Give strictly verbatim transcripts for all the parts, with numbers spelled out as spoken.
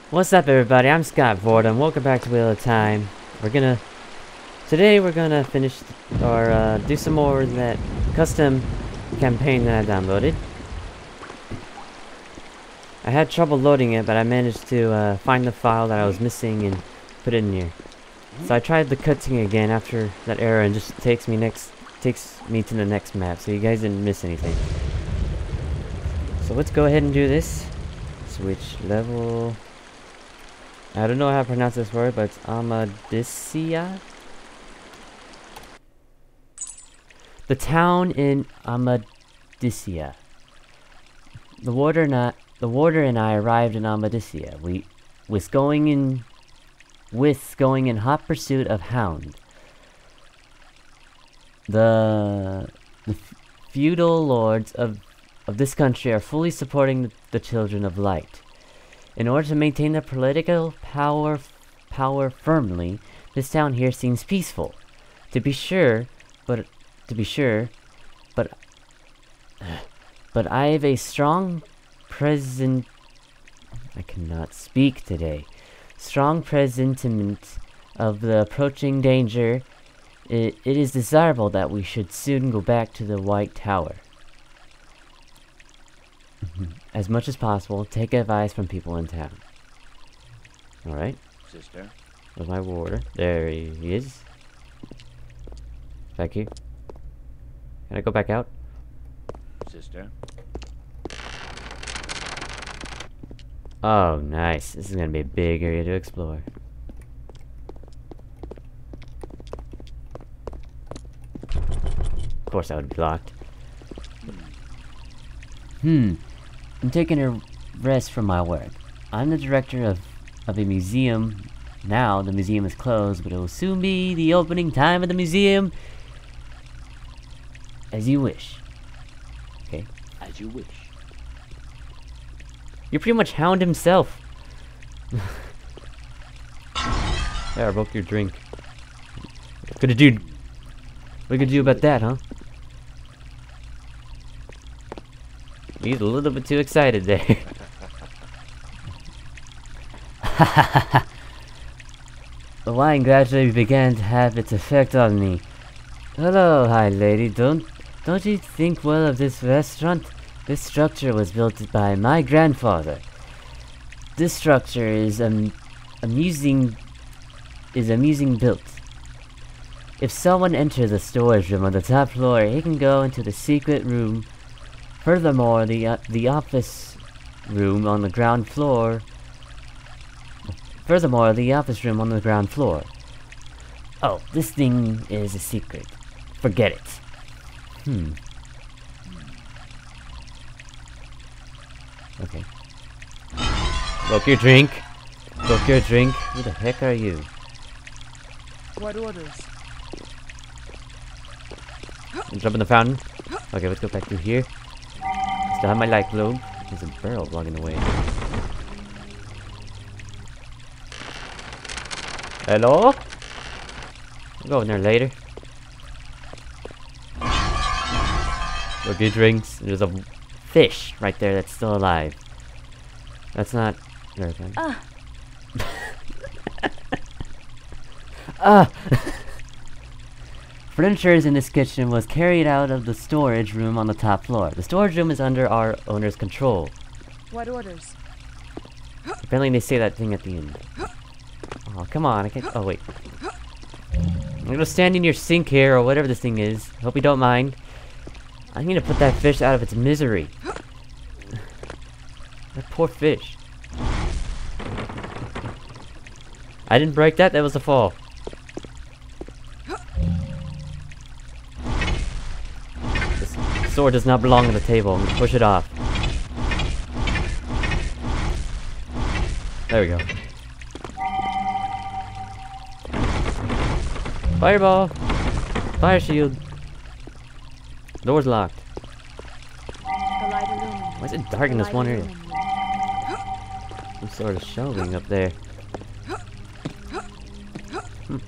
What's up, everybody? I'm ScottVordem. Welcome back to Wheel of Time. We're gonna today we're gonna finish or uh, do some more of that custom campaign that I downloaded. I had trouble loading it, but I managed to uh, find the file that I was missing and put it in here. So I tried the cutscene again after that error, and just takes me next takes me to the next map, so you guys didn't miss anything. So let's go ahead and do this. Switch level. I don't know how to pronounce this word, but it's Amadisia. The town in Amadisia. The warder and I, the warder and I arrived in Amadisia. We was going in, with going in hot pursuit of Hound. The the feudal lords of of this country are fully supporting the, the children of light. In order to maintain their political power power firmly, this town here seems peaceful. To be sure, but to be sure, but but I have a strong present I cannot speak today. Strong presentiment of the approaching danger. It, it is desirable that we should soon go back to the White Tower. As much as possible, take advice from people in town. Alright. Sister. Where's my warder? There he is. Back here. Can I go back out? Sister. Oh, nice. This is gonna be a big area to explore. Of course that would be locked. Hmm. I'm taking a rest from my work. I'm the director of, of a museum. Now the museum is closed, but it will soon be the opening time of the museum. As you wish. Okay. As you wish. You're pretty much Hound himself. There, I broke your drink. What could you do? What could you do about that, huh? He's a little bit too excited there. The wine gradually began to have its effect on me. Hello, hi lady. Don't don't you think well of this restaurant? This structure was built by my grandfather. This structure is um, amusing is amusing built. If someone enters the storage room on the top floor, he can go into the secret room. Furthermore, the uh, the office room on the ground floor. Furthermore, the office room on the ground floor. Oh, this thing is a secret. Forget it. Hmm. Okay. Broke your drink. Broke your drink. Who the heck are you? What orders? Jump in the fountain. Okay, let's go back through here. Still have my light globe. There's a barrel blocking the way. Hello? I'll go in there later. Look, your drinks. There's a fish right there that's still alive. That's not very fun. Ah. Ah! Furniture in this kitchen was carried out of the storage room on the top floor. The storage room is under our owner's control. What orders? Apparently they say that thing at the end. Oh, come on, I can't- oh wait. I'm gonna stand in your sink here, or whatever this thing is. Hope you don't mind. I need to put that fish out of its misery. That poor fish. I didn't break that, that was a fall. Sword does not belong on the table. Push it off. There we go. Fireball! Fire shield! Door's locked. The light illuminates. Why is it dark in this The one light area? illuminates. Some sort of shelving up there. Hmm.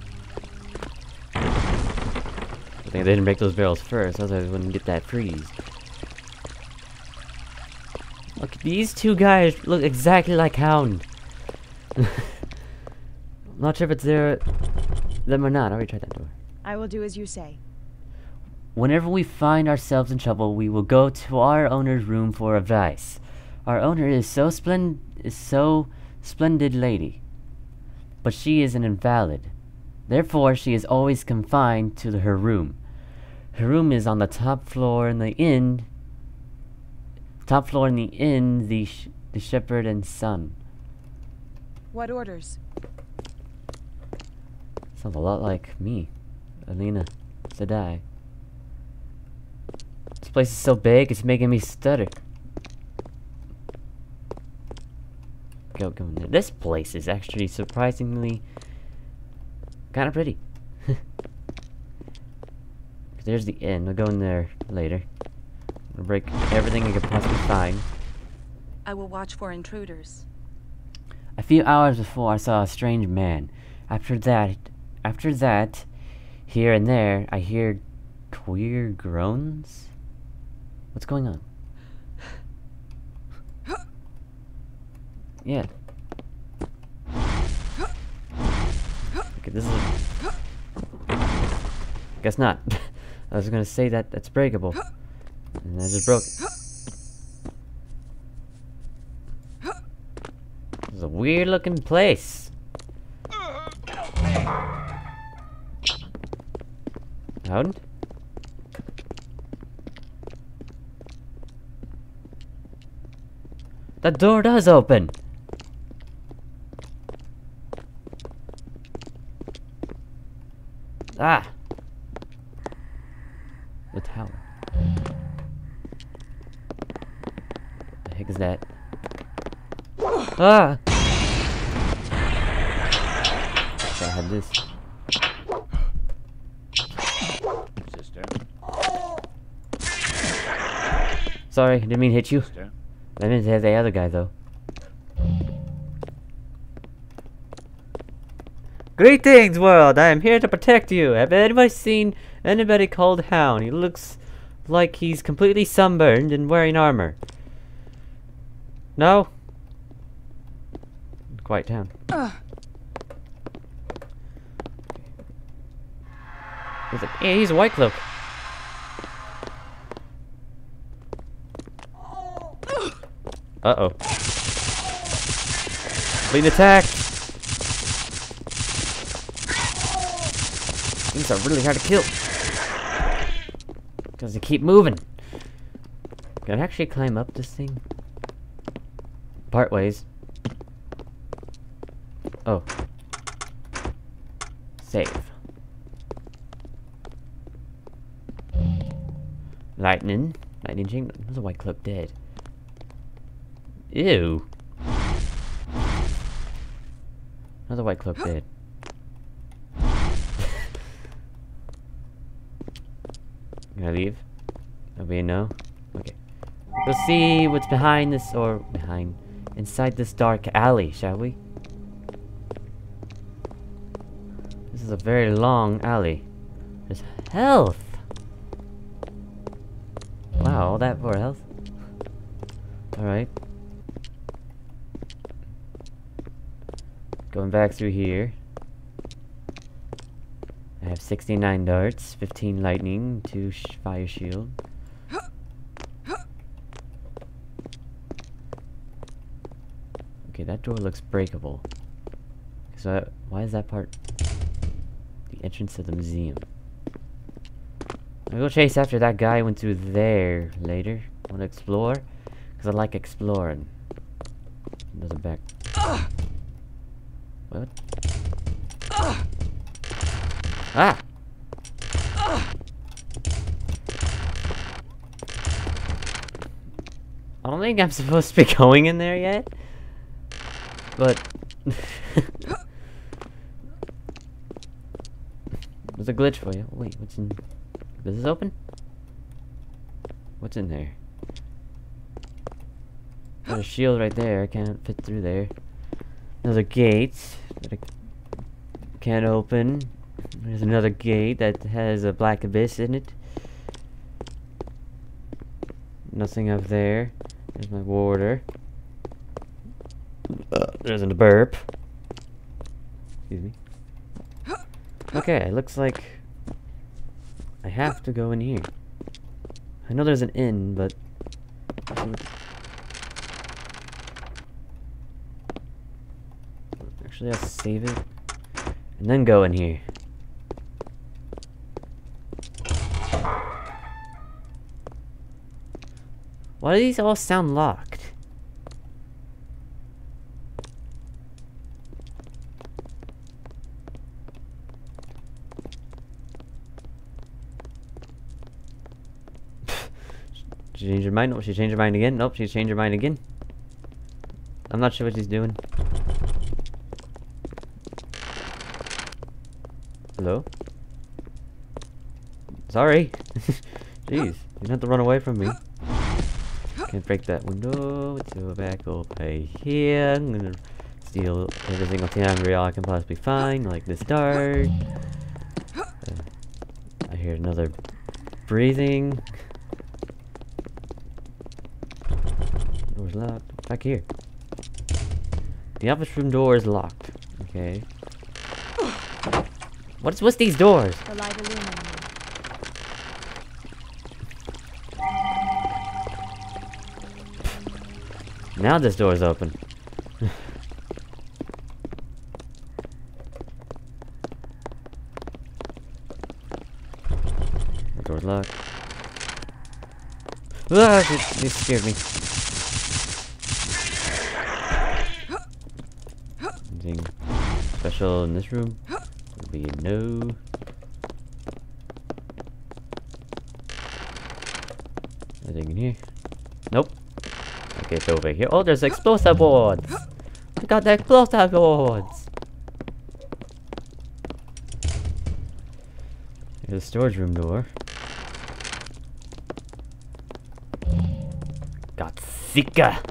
I think they didn't break those barrels first, otherwise I wouldn't get that freeze. Look, these two guys look exactly like Hound. Not sure if it's there, them or not. I already tried that door. I will do as you say. Whenever we find ourselves in trouble, we will go to our owner's room for advice. Our owner is so splend is so splendid lady, but she is an invalid. Therefore, she is always confined to the, her room. Her room is on the top floor in the inn. Top floor in the inn, the sh the shepherd and son. What orders? Sounds a lot like me, Alina Sedai. This place is so big, it's making me stutter. Go, go in there. This place is actually surprisingly kind of pretty. There's the inn. I'll go in there later. I'll break everything I could possibly find. I will watch for intruders. A few hours before, I saw a strange man. After that, after that, here and there, I hear queer groans. What's going on? Yeah. Okay, this is. Guess not. I was gonna say that that's breakable, and I just broke it. This is a weird-looking place. Howden? That door does open. Ah. The tower. What the heck is that? Ah! I had this. Sister. Sorry, didn't mean to hit you. Sister. I meant to hit the other guy though. Greetings, world! I am here to protect you. Have anybody seen anybody called Hound? He looks like he's completely sunburned and wearing armor. No? Quiet town. Ugh. He's like, yeah, he's a white cloak. Uh-oh. Being attacked! These are really hard to kill. Because they keep moving. Can I actually climb up this thing? Part ways. Oh. Save. Lightning. Lightning chain. There's a white cloak dead. Ew. Another white cloak dead. Can I leave? Nobody know? Okay. We'll see what's behind this, or behind, inside this dark alley, shall we? This is a very long alley. There's health! Wow, all that for health? Alright. Going back through here. I have sixty-nine darts, fifteen lightning, two sh fire shield. Okay, that door looks breakable. So, that, why is that part the entrance to the museum? I'll go chase after that guy who went through there later. I want to explore, because I like exploring. Doesn't back. What? Ah! I don't think I'm supposed to be going in there yet. But there's a glitch for you. Wait, what's in? Does this open? What's in there? There's a shield right there. I can't fit through there. There's a gate that I can't open. There's another gate that has a black abyss in it. Nothing up there. There's my warder. Uh, there's a burp. Excuse me. Okay, it looks like I have to go in here. I know there's an inn, but actually I'll save it and then go in here. Why do these all sound locked? She changed her mind. Nope, she changed her mind again. Nope, she changed her mind again. I'm not sure what she's doing. Hello? Sorry. Jeez, you don't have to run away from me. Can't break that window. Let's go back over here. I'm gonna steal every single ten real I can possibly find, like this dart. Uh, I hear another breathing. Door's locked. Back here. The office room door is locked. Okay. What's what's these doors? The light illuminating. Now this door is open. The door's locked. Ah, it, it scared me. Anything special in this room? Would be no. Anything in here? Nope. Okay, it's over here. Oh, there's explosive boards! We got the explosive boards! Here's the storage room door. Got Zika!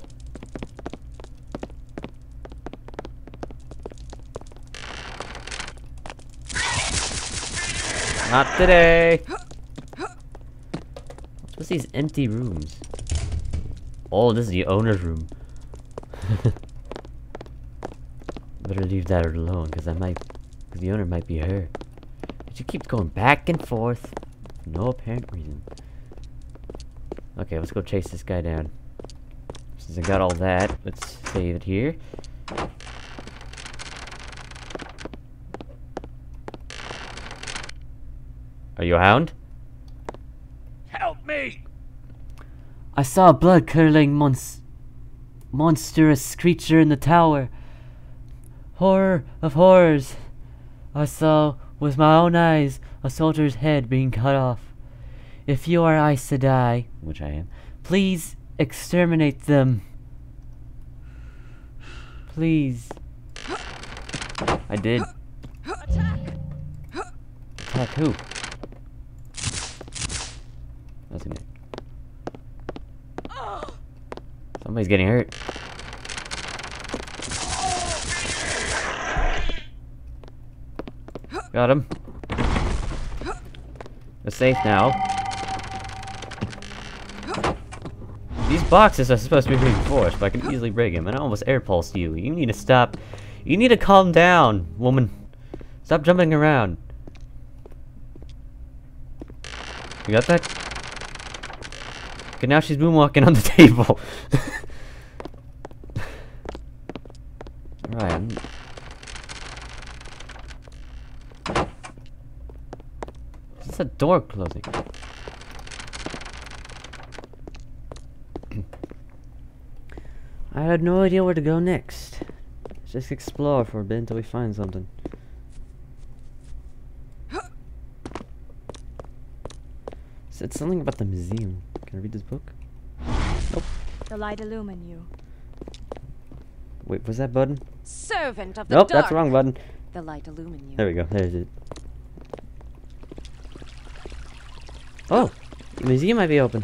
Not today! What's these empty rooms? Oh, this is the owner's room. Better leave that alone, because I might, because the owner might be her. She keeps going back and forth, for no apparent reason. Okay, let's go chase this guy down. Since I got all that, let's save it here. Are you a hound? Help me! I saw a blood-curdling mons monstrous creature in the tower. Horror of horrors. I saw with my own eyes a soldier's head being cut off. If you are Aes Sedai, which I am, please exterminate them. Please. I did. Attack! Attack who? That's in it. Somebody's getting hurt. Got him. We're safe now. These boxes are supposed to be reinforced, but I can easily break them, and I almost air pulsed you. You need to stop. You need to calm down, woman. Stop jumping around. You got that? Okay, now she's moonwalking on the table. Alright, I'm... Is this a door closing? I had no idea where to go next. Let's just explore for a bit until we find something. Said something about the museum. Can I read this book? Nope. The light illumine you. Wait, was that button? Servant of the Nope, dark. that's the wrong button. The light illumine you. There we go. There's it. Oh, the museum might be open.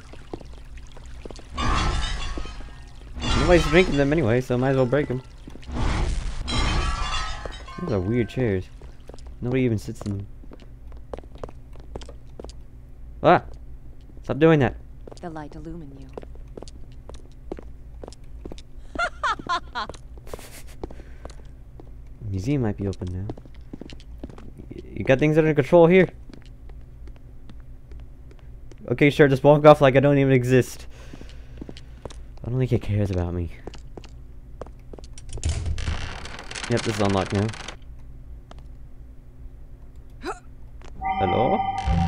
Nobody's drinking them anyway, so might as well break them. These are weird chairs. Nobody even sits in them. Ah! Stop doing that. The light illumine you. museum might be open now. Y you got things under control here? Okay, sure, just walk off like I don't even exist. I don't think he cares about me. Yep, this is unlocked now. Hello?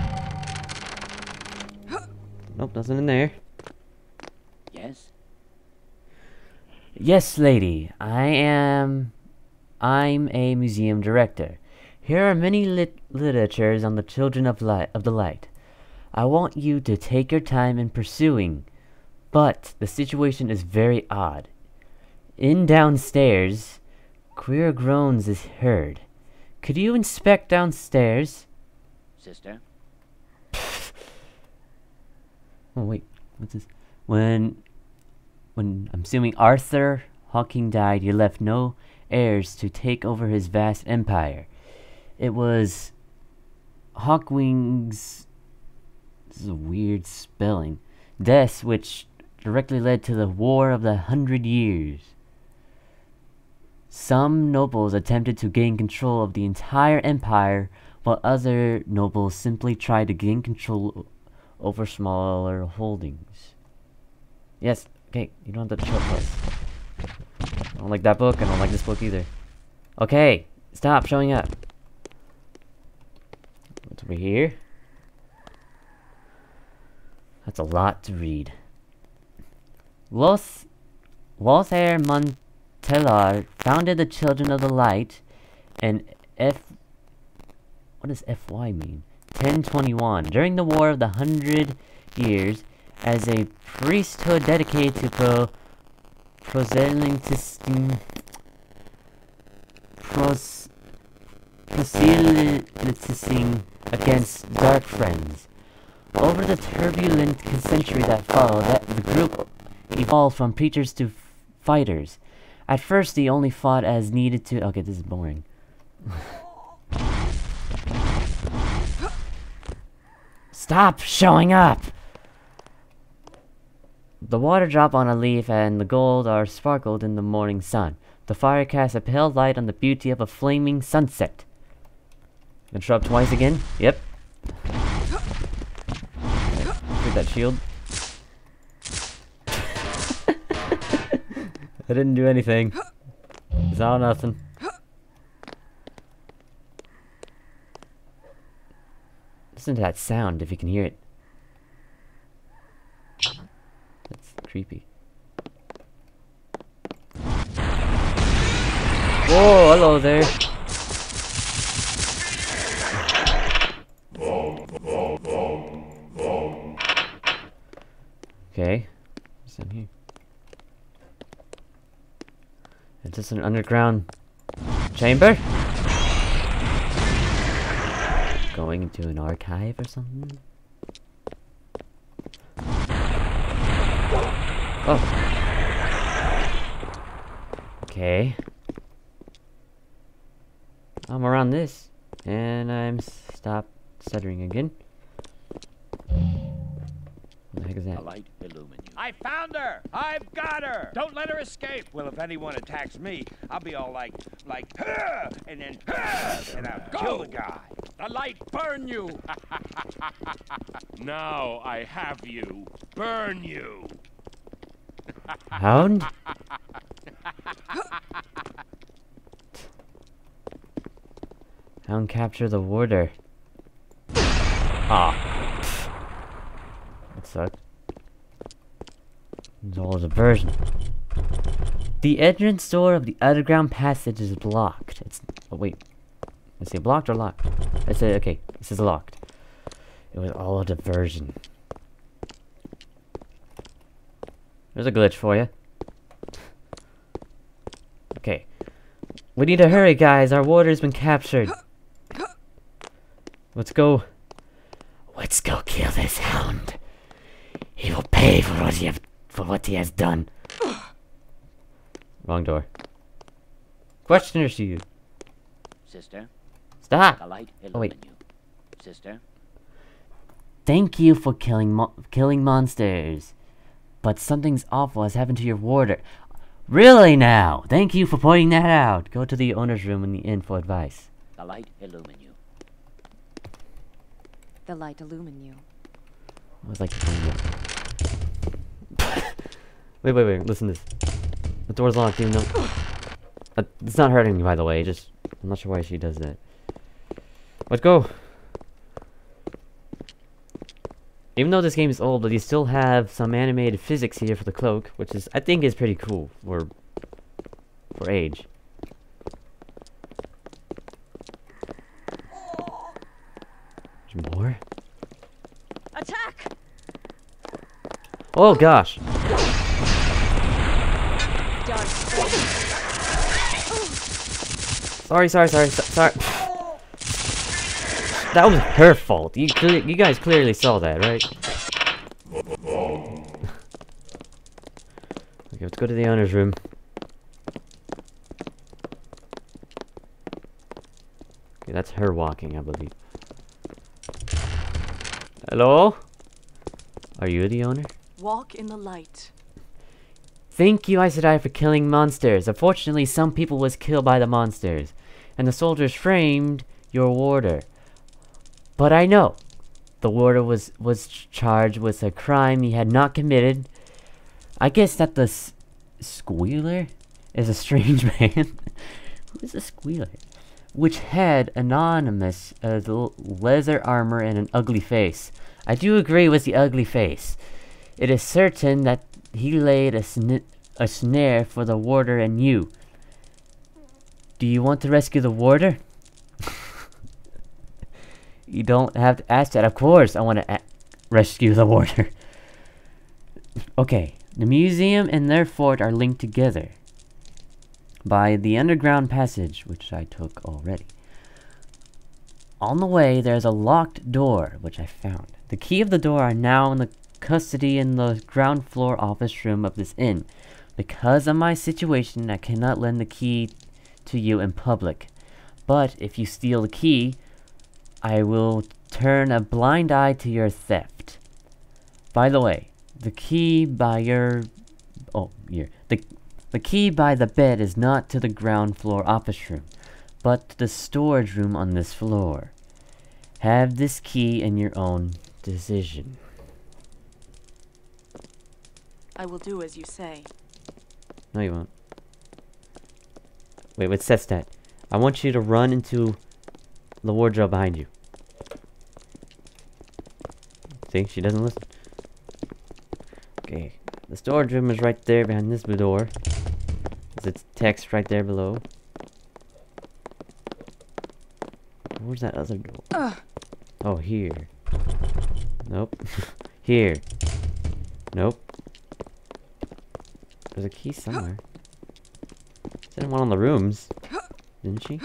Nope, nothing in there. Yes? Yes, lady. I am... I'm a museum director. Here are many lit literatures on the children of light of the light. I want you to take your time in pursuing, but the situation is very odd. In downstairs, queer groans is heard. Could you inspect downstairs? Sister? Oh wait, what's this? When, when I'm assuming Arthur Hawking died, he left no heirs to take over his vast empire. It was Hawkwing's, this is a weird spelling, death which directly led to the War of the Hundred Years. Some nobles attempted to gain control of the entire empire, while other nobles simply tried to gain control over smaller holdings. Yes, okay, you don't have to show us. I don't like that book, I don't like this book either. Okay, stop showing up. What's over here? That's a lot to read. Los Lothair Montelar founded the Children of the Light, and F... What does F Y mean? ten twenty-one. During the War of the Hundred Years, as a priesthood dedicated to pro... proselytizing... Pros... proselytizing against dark friends. Over the turbulent century that followed, that the group evolved from preachers to fighters. At first, they only fought as needed to... Okay, this is boring. Stop showing up! The water drop on a leaf and the gold are sparkled in the morning sun. The fire casts a pale light on the beauty of a flaming sunset. Gonna show up twice again? Yep. Shoot that shield. I didn't do anything. It's all nothing. Listen to that sound if you can hear it. That's creepy. Whoa, hello there. Okay. What's in here? Is this an underground chamber? Going into an archive or something? Oh. Okay. I'm around this, and I'm stopped stuttering again. What the heck is that? A light illumine you. I found her! I've got her! Don't let her escape! Well, if anyone attacks me, I'll be all like, like, "Huh!" and then, "Huh!" and I'll kill the guy. The light burn you! Now I have you. Burn you! Hound? Hound capture the warder. Ah. That sucked. It's all a diversion. The entrance door of the underground passage is blocked. It's oh wait. Let's say blocked or locked? I say okay, this is locked. It was all a diversion. There's a glitch for you. Okay. We need to hurry, guys. Our warder's been captured. Let's go. Let's go kill this hound. He will pay for what he have for what he has done. Wrong door. Questioners to you. Sister, Stop. the light illumine Oh, wait. you. Sister, Thank you for killing mo killing monsters. But something's awful has happened to your warder. Really now? Thank you for pointing that out. Go to the owner's room in the inn for advice. The light illumine you. The light illumine you. I was like, wait, wait, wait. Listen to this. The door's locked, even though uh, it's not hurting me, by the way. Just I'm not sure why she does that. Let's go. Even though this game is old, but you still have some animated physics here for the cloak, which is I think is pretty cool for for age. There's more? Attack! Oh gosh. Dark Sorry, sorry, sorry, so sorry. That was her fault. You cle- you guys clearly saw that, right? Okay, let's go to the owner's room. Okay, that's her walking, I believe. Hello? Are you the owner? Walk in the light. Thank you, Aes Sedai, for killing monsters. Unfortunately, some people was killed by the monsters, and the soldiers framed your warder. But I know the warder was was charged with a crime he had not committed. I guess that the s squealer is a strange man. Who is a squealer? Which had anonymous uh, the leather armor and an ugly face. I do agree with the ugly face. It is certain that he laid a, sn a snare for the warder and you. Do you want to rescue the warder? You don't have to ask that. Of course, I want to rescue the warder. Okay, the museum and their fort are linked together by the underground passage, which I took already. On the way, there's a locked door, which I found. The key of the door are now in the custody in the ground floor office room of this inn. Because of my situation, I cannot lend the key to you in public. But if you steal the key, I will turn a blind eye to your theft. By the way, the key by your... Oh, here. The, the key by the bed is not to the ground floor office room, but to the storage room on this floor. Have this key in your own decision. I will do as you say. No, you won't. Wait, what says that? I want you to run into the wardrobe behind you. See, she doesn't listen. Okay, the storage room is right there behind this door. There's text right there below. Where's that other door? Uh. Oh, here. Nope. Here. Nope. There's a key somewhere. She said one on the rooms, didn't she?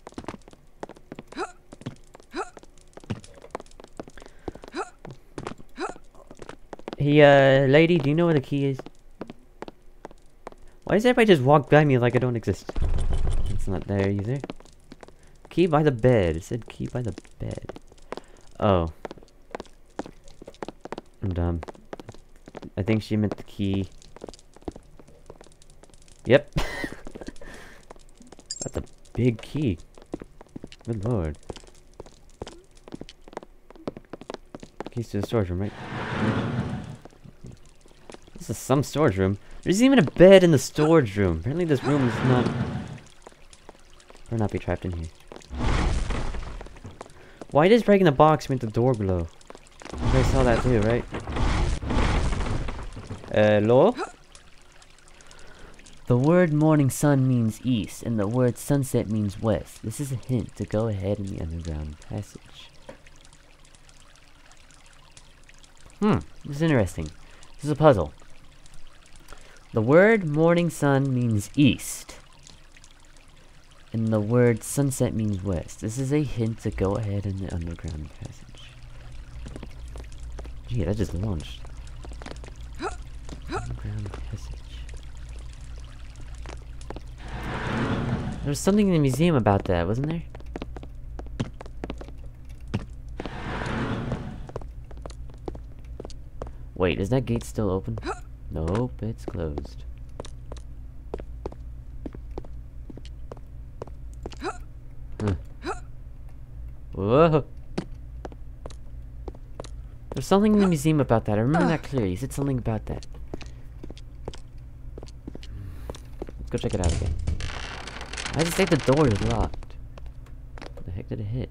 Hey, uh, lady, do you know where the key is? Why does everybody just walk by me like I don't exist? It's not there either. Key by the bed. It said key by the bed. Oh. I'm dumb. I think she meant the key. Yep. That's a big key. Good lord. Keys to the storage room, right? This is some storage room. There's even a bed in the storage room. Apparently this room is not... Or not be trapped in here. Why does breaking the box make the door glow? You guys saw that too, right? Hello? The word morning sun means east, and the word sunset means west. This is a hint to go ahead in the underground passage. Hmm, this is interesting. This is a puzzle. The word morning sun means east, and the word sunset means west. This is a hint to go ahead in the underground passage. Gee, that just launched. Underground passage. There was something in the museum about that, wasn't there? Wait, is that gate still open? Nope, it's closed. Whoa. There's something in the museum about that. I remember that clearly. You said something about that. Let's go check it out again. I just think the door is locked. What the heck did it hit?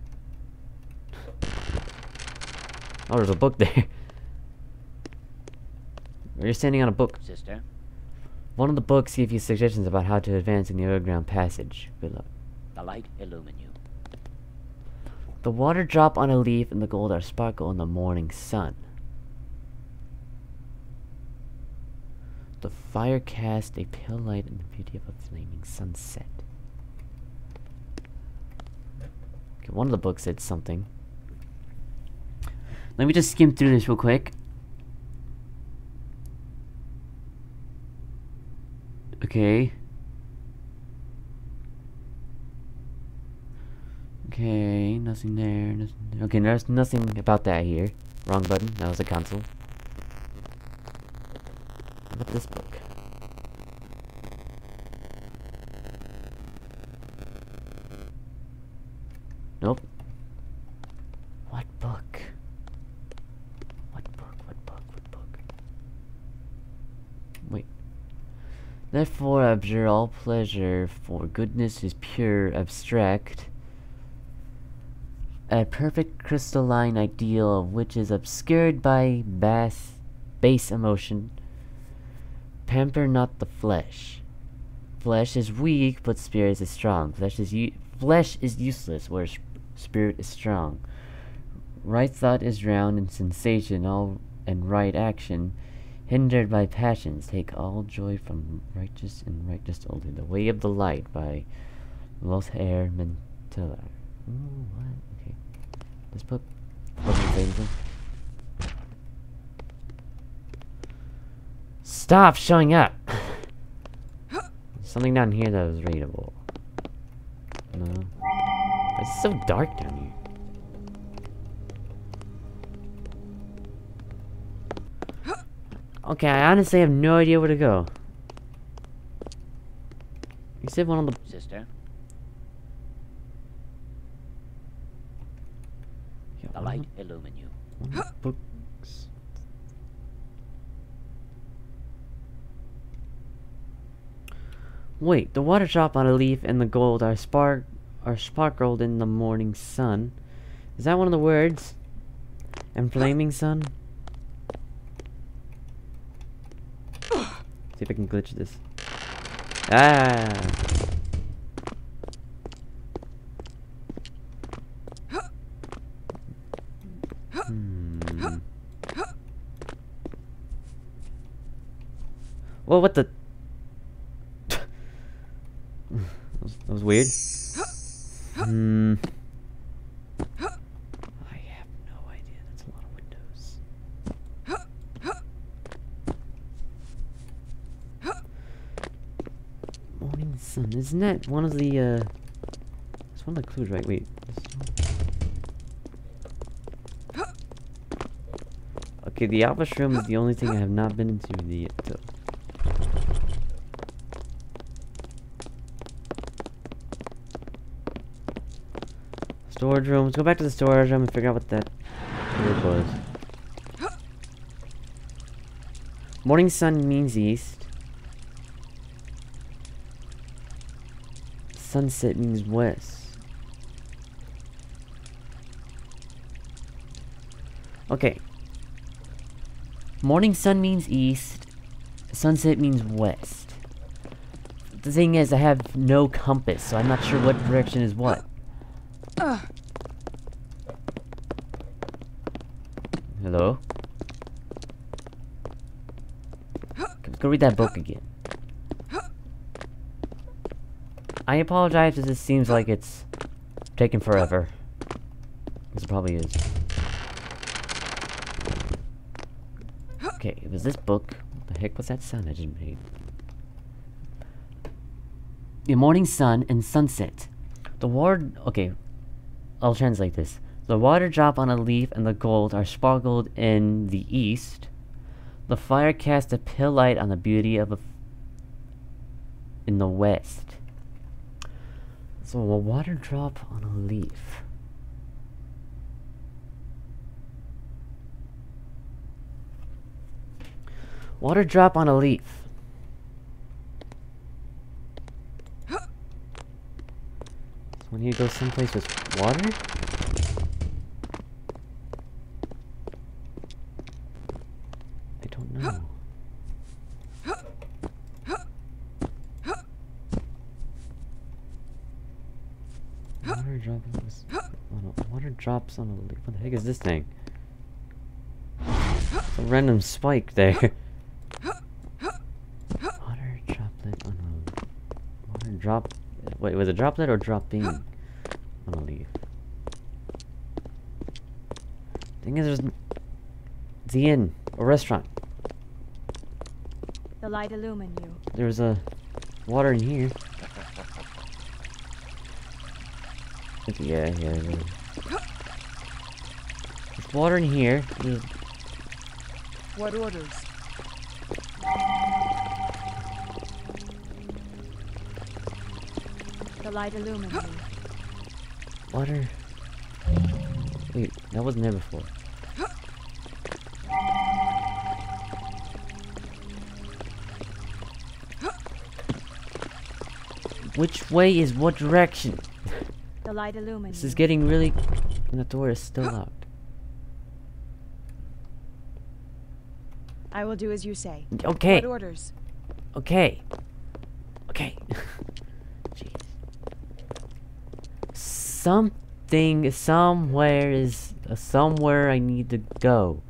Oh, there's a book there. You're standing on a book. Sister? One of the books give you suggestions about how to advance in the underground passage. Good luck. The light illumine you. The water drop on a leaf and the gold are sparkle in the morning sun. The fire cast a pale light in the beauty of a flaming sunset. Okay, one of the books said something. Let me just skim through this real quick. Okay. Okay, nothing there, nothing there. Okay, there's nothing about that here. Wrong button, that was a console. What about this book? Nope. What book? What book, what book, what book? Wait. Therefore abjure all pleasure, for goodness is pure, abstract. A perfect crystalline ideal of which is obscured by bas base emotion. Pamper not the flesh. Flesh is weak, but spirit is strong. Flesh is u flesh is useless, where sp spirit is strong. Right thought is drowned in sensation, all and right action hindered by passions. Take all joy from righteous and righteous only. The Way of the Light by Lothar Mentiller. Ooh, what? Okay. This book doesn't say anything. Stop showing up! There's something down here that was readable. No. It's so dark down here. Okay, I honestly have no idea where to go. You said one of the... Sister? Yeah, The one light of the- illumine you. one of the books. Wait, the water drop on a leaf and the gold are spark are sparkled in the morning sun. Is that one of the words? And flaming sun? See if I can glitch this. Ah! Hmm. Well, what the? that, was, that was weird. Hmm. I have no idea. That's a lot of windows. Morning sun. Isn't that one of the, uh... It's one of the clues, right? Wait. Okay, the office room is the only thing I have not been into the... the storage room. Let's go back to the storage room and figure out what that word was. Morning sun means east. Sunset means west. Okay. Morning sun means east. Sunset means west. The thing is, I have no compass, so I'm not sure what direction is what. Hello? Let's go read that book again. I apologize if this seems like it's taking forever. Because it probably is. Okay, it was this book. What the heck was that sound I just made? The morning sun and sunset. The water... Okay, I'll translate this. The water drop on a leaf and the gold are sparkled in the east. The fire cast a pale light on the beauty of a... F in the west. So a water drop on a leaf. Water drop on a leaf. So when you go someplace with water? I don't know. Water drops on a, water drops on a leaf. What the heck is this thing? It's a random spike there. Water droplet on a water drop. Wait, was it droplet or dropping on a leaf? Thing is, there's it's the inn or restaurant. The light illumine you. There's a water in here. Yeah, yeah, yeah. There's water in here. There's What orders? The light illumine you. water. Wait, that wasn't there before. Which way is what direction? The light illumine This you. is getting really... And the door is still locked. I will do as you say. Okay, What orders? okay. Okay. Jeez. Something, somewhere is... Uh, somewhere I need to go.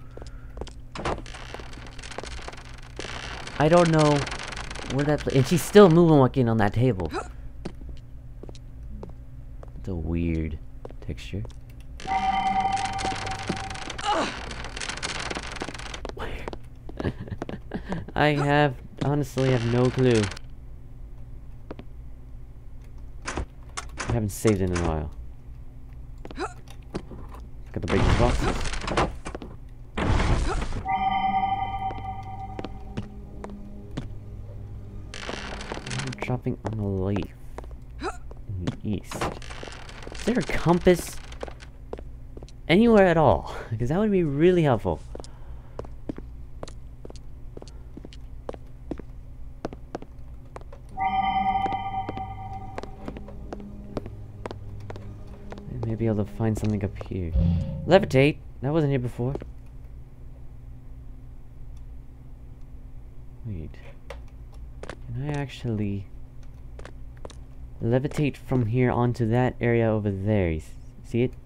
I don't know where that... Pla and she's still moving walking on that table. It's a weird texture. Where? I have... honestly have no clue. I haven't saved in a while. Got the breaking boxes. Dropping on the leaf in the east. Is there a compass anywhere at all? Because that would be really helpful. Maybe I'll find something up here. Levitate! That wasn't here before. Wait. Can I actually levitate from here onto that area over there? You s- see it?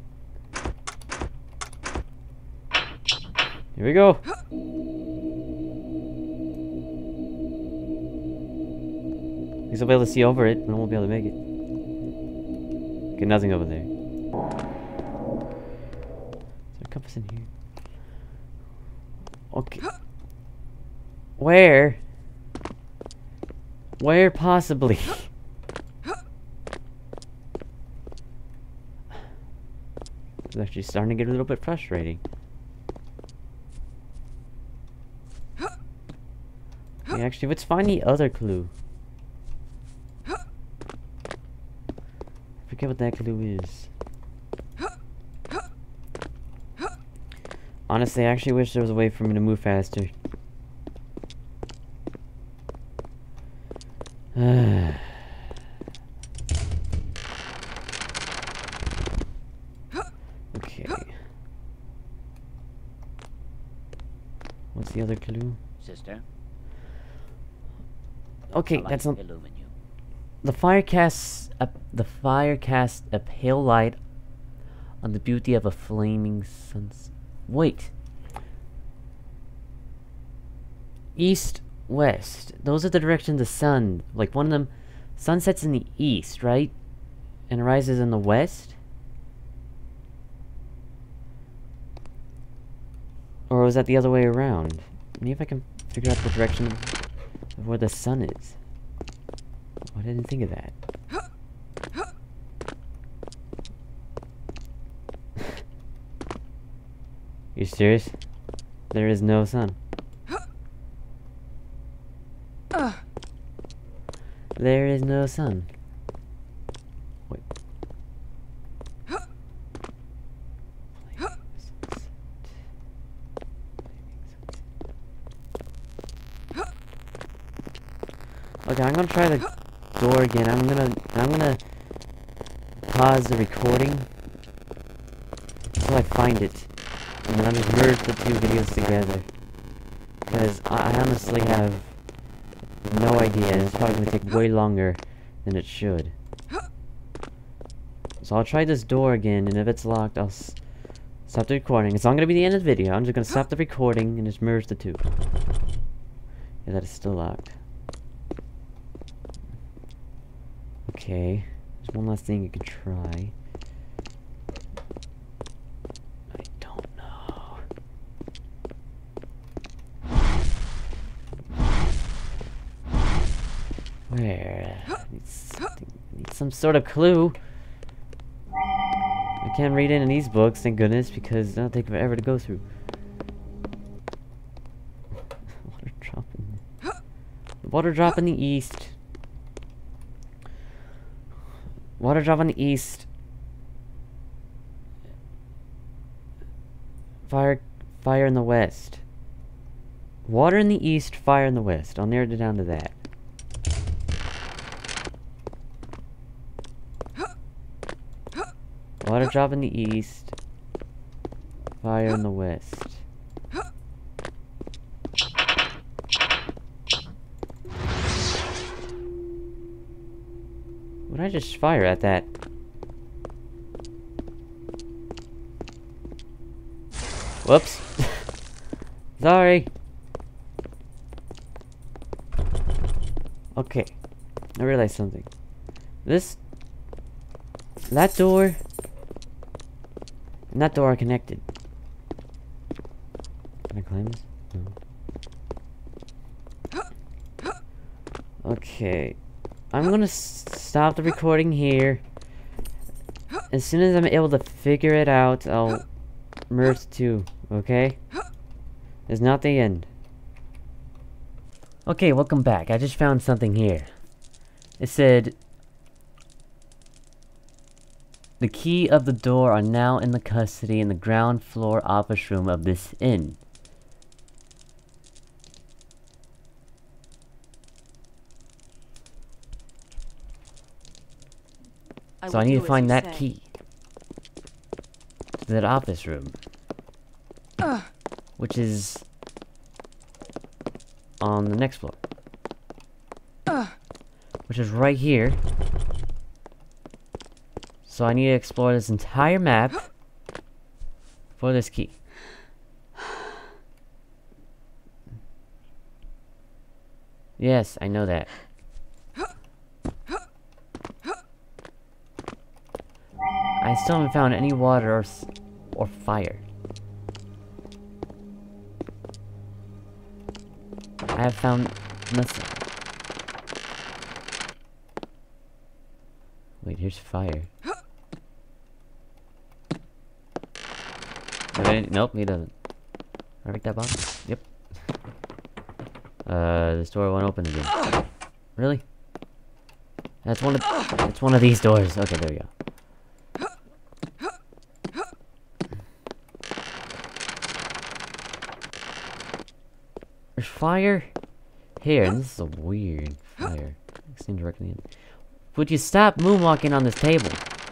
Here we go! At least I'll be able to see over it, but I won't be able to make it. Okay, nothing over there. Is there a compass in here? Okay. Where? Where possibly? It's actually starting to get a little bit frustrating. Okay, actually, let's find the other clue. I forget what that clue is. Honestly, I actually wish there was a way for me to move faster. Okay. What's the other clue? Sister, Okay, the light that's not. illumine you. The fire casts a the fire casts a pale light on the beauty of a flaming sunset. Wait. East, west. Those are the directions the sun. Like one of them, sun sets in the east, right? And rises in the west. Or was that the other way around? Maybe if I can figure out the direction of where the sun is. Oh, I didn't think of that. You serious? There is no sun. There is no sun. Wait. Flaming sunset. Flaming sunset. Okay, I'm gonna try the door again. I'm gonna I'm gonna pause the recording until I find it, and then I'll just merge the two videos together. Because I, I honestly have no idea, and it's probably gonna take way longer than it should. So I'll try this door again, and if it's locked, I'll s stop the recording. It's not gonna be the end of the video. I'm just gonna stop the recording and just merge the two. Yeah, that is still locked. Okay, there's one last thing you could try. I don't know. Where? I need, something, I need some sort of clue. I can't read any of these books, thank goodness, because that'll take forever to go through. Water drop in the water drop in the east. Water drop in the east. Fire, fire in the west. Water in the east, fire in the west. I'll narrow it down to that. Water drop in the east, fire in the west. Would I just fire at that? Whoops. Sorry. Okay. I realized something. This... That door... and that door are connected. Can I climb this? No. Okay. I'm gonna s stop the recording here. As soon as I'm able to figure it out, I'll merge the two, okay? It's not the end. Okay, welcome back. I just found something here. It said, the key of the door are now in the custody in the ground floor office room of this inn. I So I will need do to as find you that say. key to that office room, which is on the next floor, which is right here. So I need to explore this entire map for this key. Yes, I know that. I still haven't found any water or s or fire. I have found nothing. Wait, here's fire. Okay, nope, he doesn't. Did I break that box? Yep. Uh, this door won't open again. Really? That's one of that's one of these doors. Okay, there we go. There's fire here, and this is a weird fire. Seen directly in. Would you stop moonwalking on this table?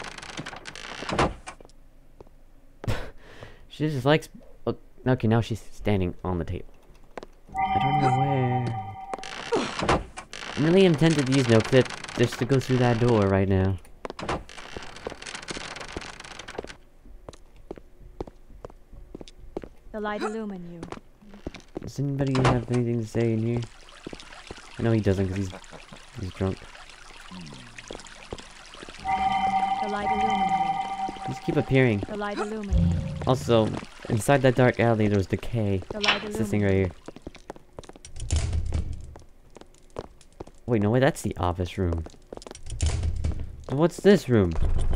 She just likes. Oh, okay, now she's standing on the table. I don't know where. I'm really tempted to use no clip just to go through that door right now. The light illumine you. Does anybody have anything to say in here? I know he doesn't because he's he's drunk. The light illumine you. These keep appearing. The light illumine you. Also, inside that dark alley, there was decay. The light It's this thing illumine right here. Wait, no way, that's the office room. And what's this room?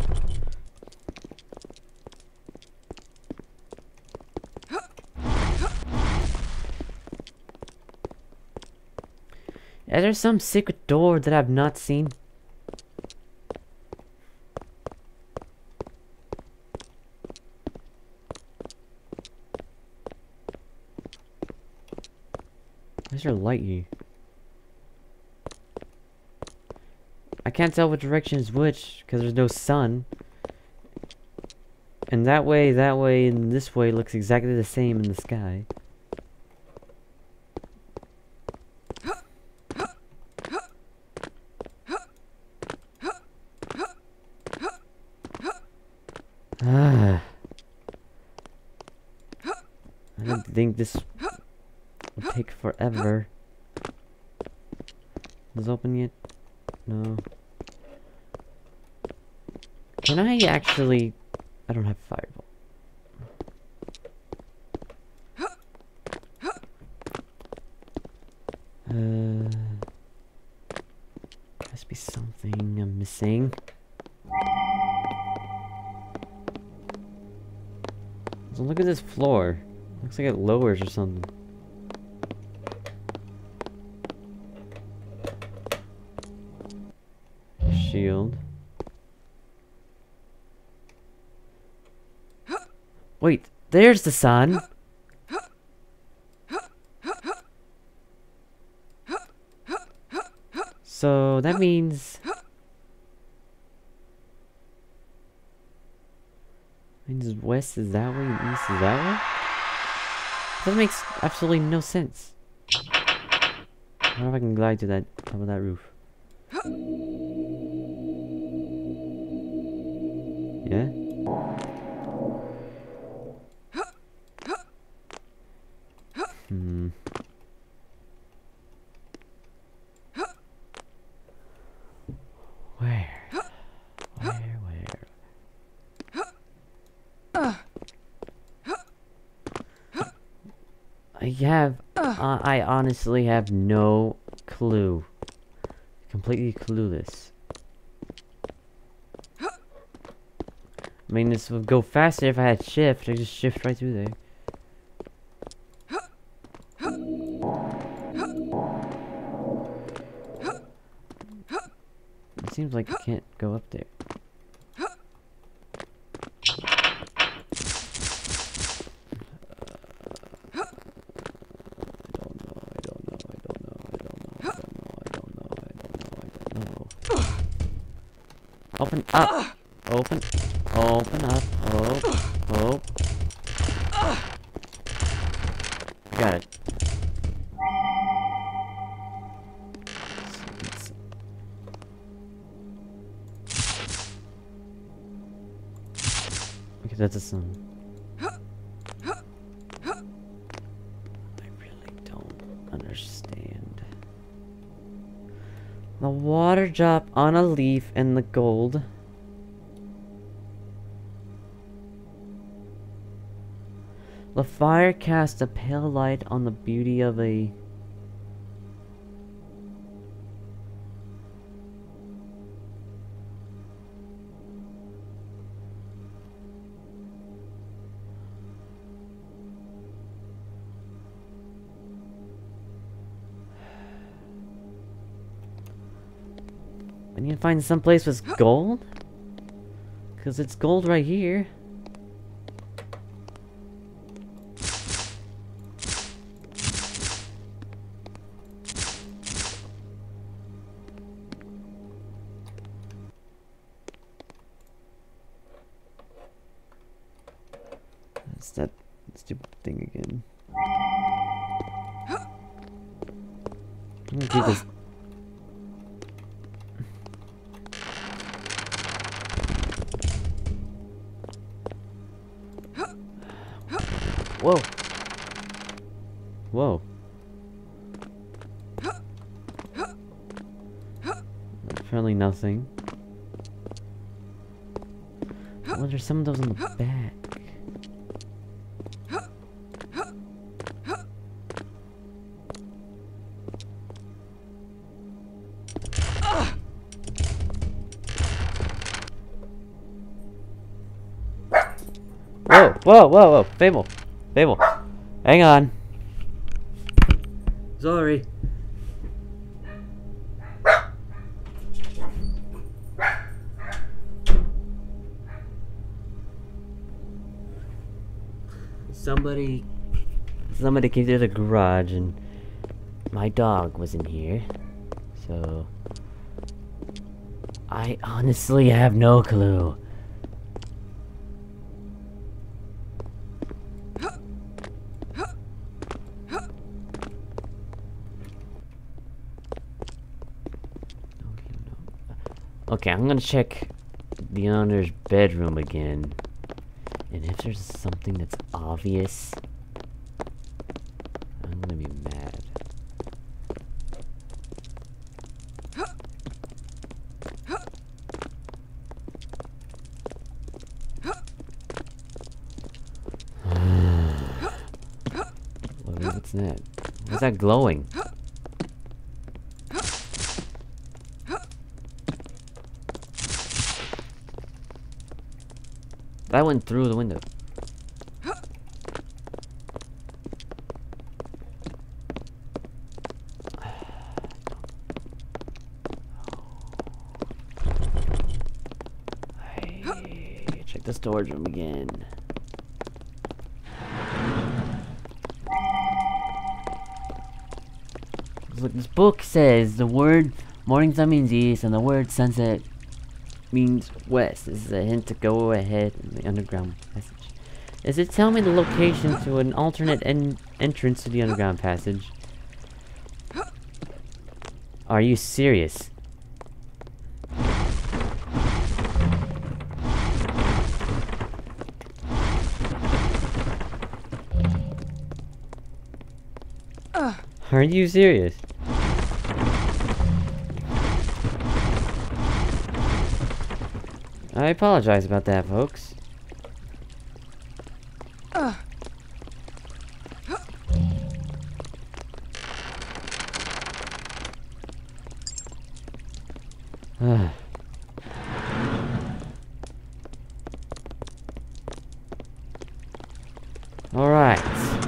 Is there some secret door that I've not seen? Where's your light here? can't tell which direction is which because there's no sun. And that way, that way, and this way looks exactly the same in the sky. Ah. I don't think this will take forever. Is it open yet? No. Can I actually... I don't have fireball. Uh... Must be something I'm missing. So look at this floor. Looks like it lowers or something. Shield. Wait, there's the sun. So that means means west is that way and east is that way? That makes absolutely no sense. I wonder if I can glide to that top of that roof. Yeah? Hmm. Where? Where, where? I have... Uh, I honestly have no clue. Completely clueless. I mean, this would go faster if I had shift. I just shift right through there. It seems like you can't go up there. Open up! Open! Open up! Oh! Oh! Got it. Okay, that's a sun. I really don't understand. The water drop on a leaf and the gold. The fire cast a pale light on the beauty of a... I need to find some place with gold? Because it's gold right here. That's that stupid thing again. I'm gonna do this. Whoa. Whoa. Apparently nothing. Well, there's some of those on the back. Whoa, whoa, whoa, whoa, Fable. Fable, hang on. Sorry. Somebody, somebody came to the garage and my dog was in here, so I honestly have no clue. Okay, I'm gonna check the owner's bedroom again. And if there's something that's obvious, I'm gonna be mad. What- What's that? What's that glowing? That went through the window. Hey, check the storage room again. Look, this book says the word morning sun means east and the word sunset means west. This is a hint to go ahead in the underground passage. Does it tell me the location to an alternate en entrance to the underground passage? Are you serious? Are you serious? I apologize about that, folks. Uh. All right.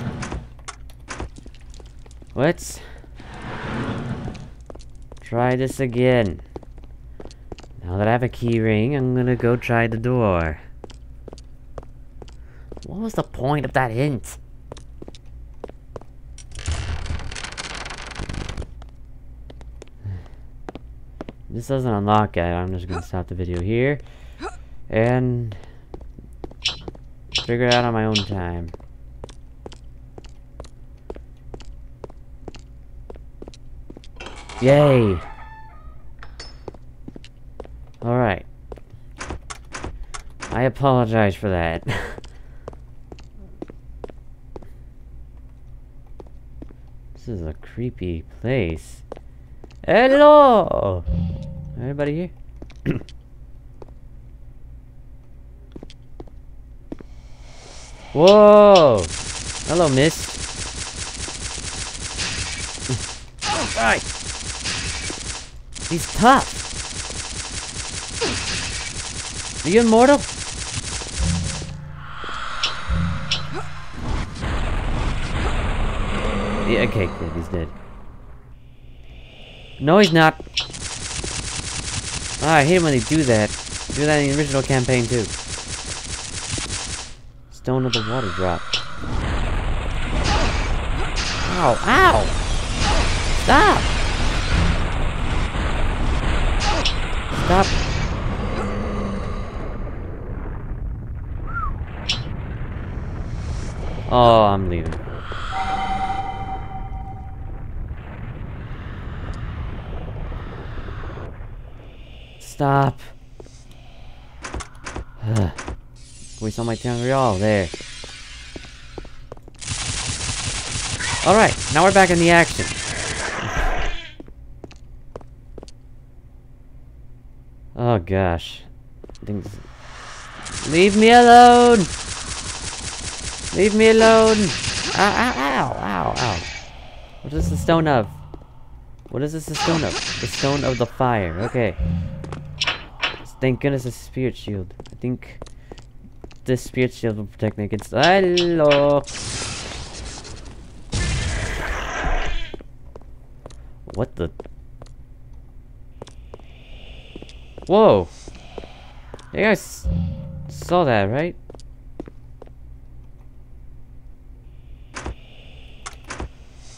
Let's try this again. Now that I have a key ring, I'm gonna go try the door. What was the point of that hint? This doesn't unlock it. I'm just gonna stop the video here and figure it out on my own time. Yay! Alright. I apologize for that. This is a creepy place. Hello! Anybody here? Whoa! Hello, miss. Right. He's tough. Are you immortal? Yeah, okay, good, he's dead. No, he's not. Ah, I hate when they do that. Do that in the original campaign, too. Stone of the water drop. Ow, ow! Stop! Stop. Oh, I'm leaving. Stop. Waste all my time. Real there. Alright, now we're back in the action. Oh gosh. Things. Leave me alone! Leave me alone! Ow, ow, ow, ow, ow. What is the stone of? What is this the stone of? The stone of the fire. Okay. Thank goodness a spirit shield. I think this spirit shield will protect me against. Hello! What the? Whoa! You guys saw that, right?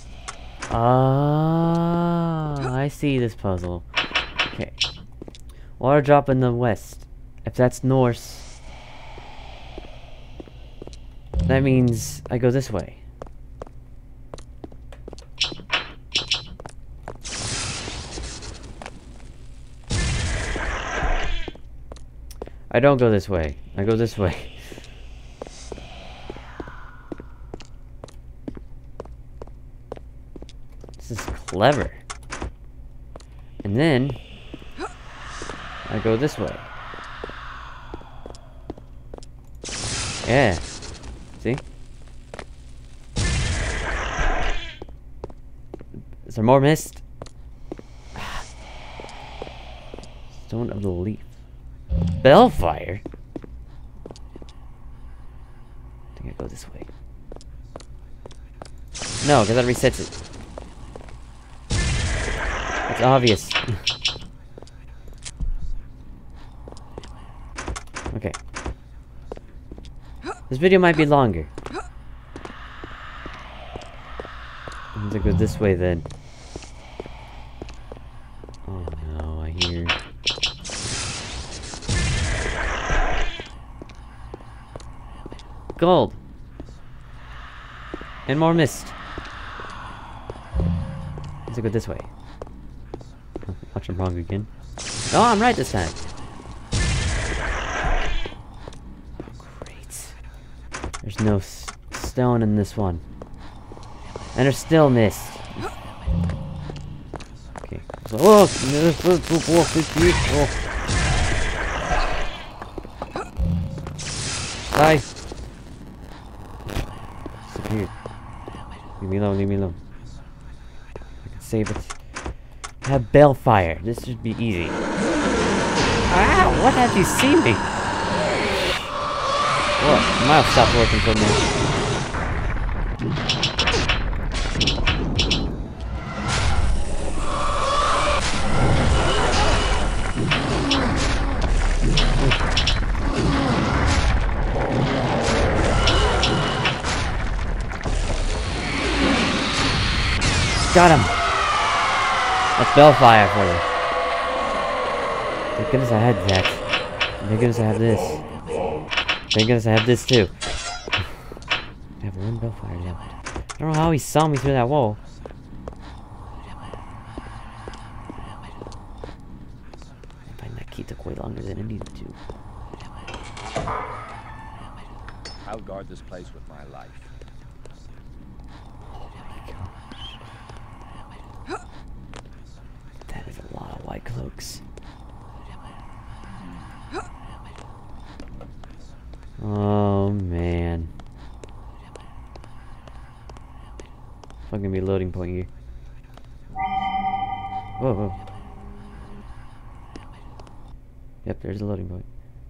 Ah, I see this puzzle. Okay. Water drop in the west. If that's north, that means I go this way. I don't go this way. I go this way. This is clever. And then I go this way. Yeah. See? Is there more mist? Stone of the Leaf. Bellfire? I think I go this way. No, because that resets it. It's obvious. Okay. This video might be longer. I'm gonna go this way then. Oh no, I hear... Gold! And more mist. Let's go this way. Watch, I'm wrong again. Oh, I'm right this time. Great. There's no s stone in this one. And there's still mist. Okay. So, oh! Die! Disappeared. Leave me alone, leave me alone. I can save it. I have Bellfire. This should be easy. Ow! What have you seen me? Whoa, my mouse stopped working for a minute. Got him! That's Bellfire for you. Thank goodness I had that. Thank goodness I have this. Thank goodness I have this too. I have one Bellfire left. I don't know how he saw me through that wall. I find that key took way longer than it needed to. I'll guard this place with my life. That is a lot of white cloaks. Oh man. Fucking be a loading point here. Whoa, whoa. Yep, there's a loading point.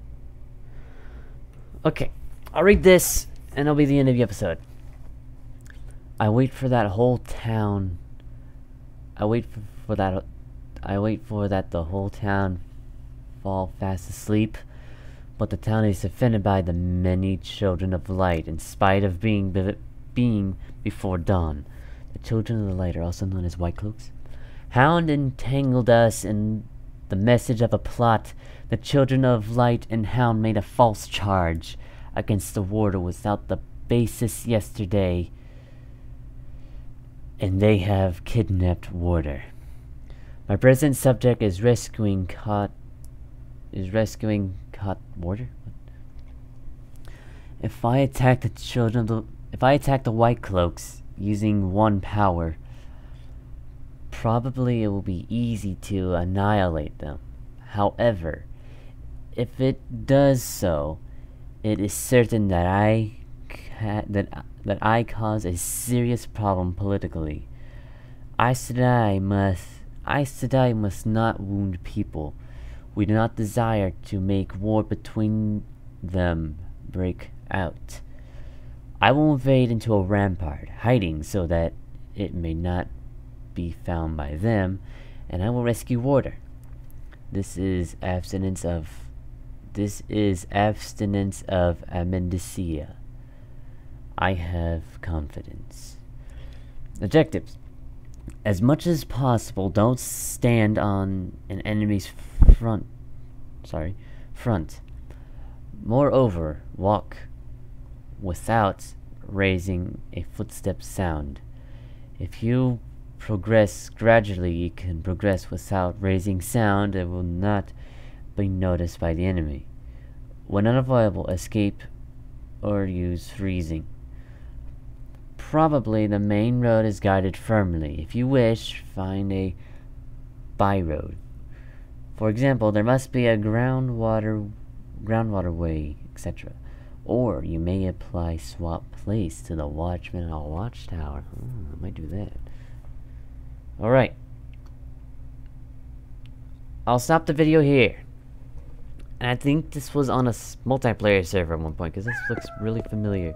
Okay, I'll read this and it'll be the end of the episode. I wait for that whole town. I wait for, for that. I wait for that the whole town fall fast asleep, but the town is offended by the many children of light, in spite of being be being before dawn. The children of the light are also known as white cloaks. Hound entangled us in the message of a plot. The children of light and Hound made a false charge against the warder without the basis yesterday, and they have kidnapped warder. My present subject is rescuing caught is rescuing caught warder. What? If I attack the children of the if I attack the white cloaks using one power, probably it will be easy to annihilate them. However, if it does so, it is certain that I ca that that I cause a serious problem politically. I said I must I said I must not wound people. We do not desire to make war between them break out. I will invade into a rampart, hiding so that it may not be found by them, and I will rescue warder. This is abstinence of this is abstinence of amendicia. I have confidence. Objectives. As much as possible, don't stand on an enemy's front sorry, front. Moreover, walk without raising a footstep sound. If you progress gradually, you can progress without raising sound. It will not be noticed by the enemy. When unavoidable, escape or use freezing. Probably the main road is guided firmly. If you wish, find a byroad. For example, there must be a groundwater groundwater way, et cetera. Or you may apply swap place to the watchman or watchtower. Hmm, I might do that. Alright. I'll stop the video here. And I think this was on a s multiplayer server at one point, because this looks really familiar.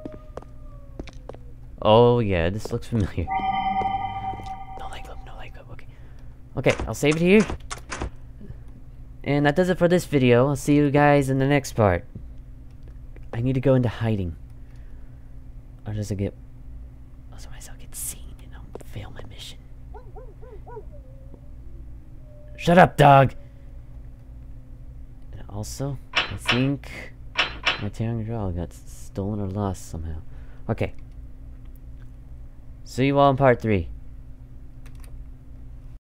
Oh yeah, this looks familiar. No light globe, no light globe, okay. Okay, I'll save it here. And that does it for this video. I'll see you guys in the next part. I need to go into hiding. Or does it get... Otherwise I'll get seen and I'll fail my mission. Shut up, dog! And also, I think my Terran draw got stolen or lost somehow. Okay. See you all in part three.